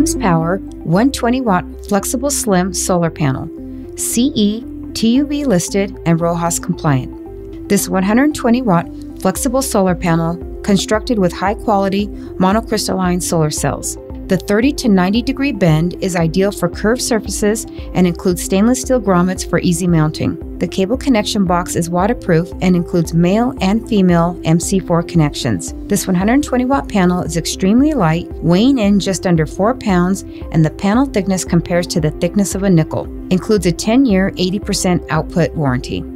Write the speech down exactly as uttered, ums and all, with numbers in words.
Sims Power one hundred twenty watt Flexible Slim Solar Panel, C E, T U V listed, and RoHS compliant. This one hundred twenty watt flexible solar panel constructed with high-quality monocrystalline solar cells. The thirty to ninety degree bend is ideal for curved surfaces and includes stainless steel grommets for easy mounting. The cable connection box is waterproof and includes male and female M C four connections. This one hundred twenty watt panel is extremely light, weighing in just under four pounds, and the panel thickness compares to the thickness of a nickel. Includes a ten year, eighty percent output warranty.